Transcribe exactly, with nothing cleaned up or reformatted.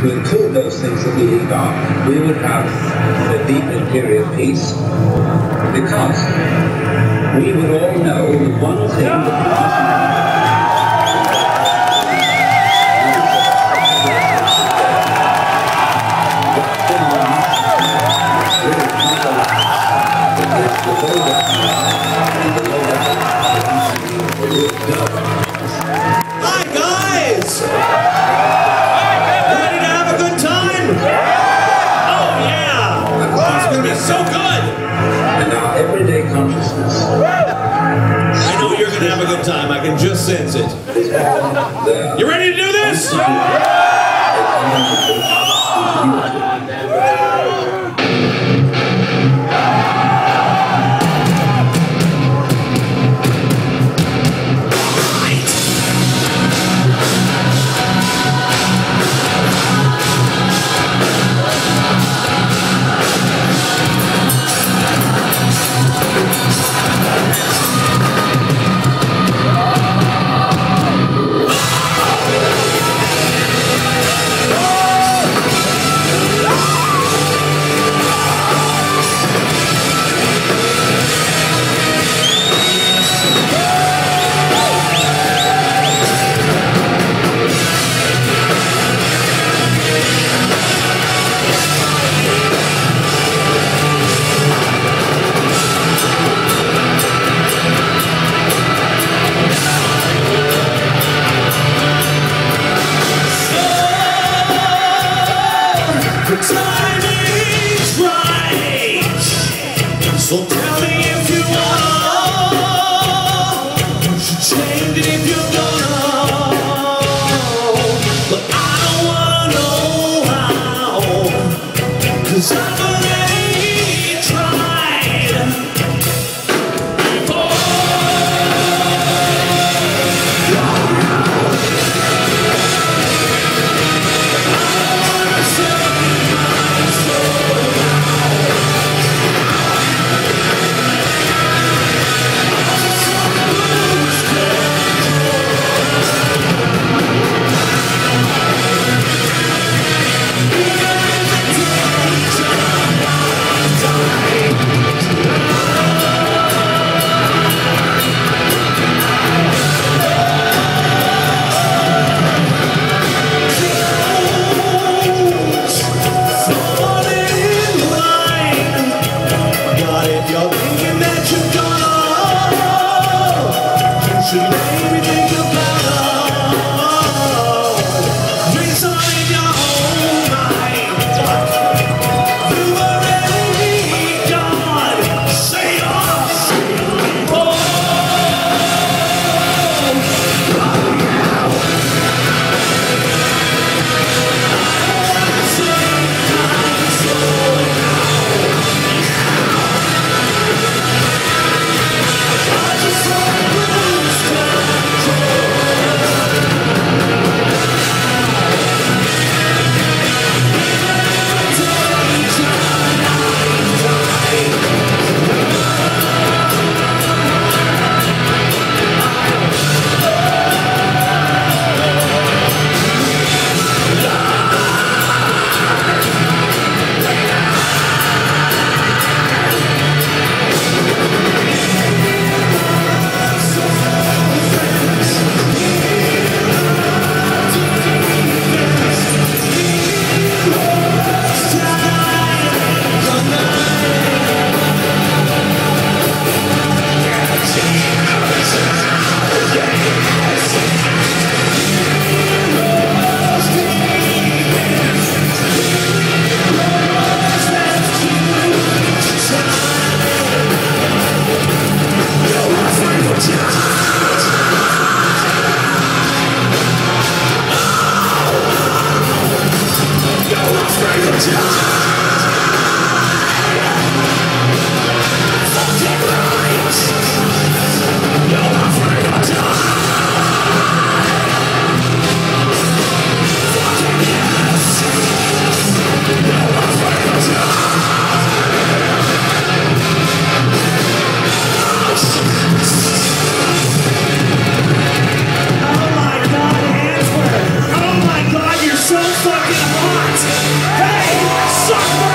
to include those things that we leave out, we would have a deep and period peace, because we would all know the one thing that Hi guys! Ready to have a good time? Oh yeah! It's gonna be so good! and our everyday consciousness. I know you're gonna have a good time, I can just sense it. You ready to do this? The time is right. So tell me if you wanna. You should change it if you're gonna. But I don't wanna know how, 'cause I've already tried. Fuck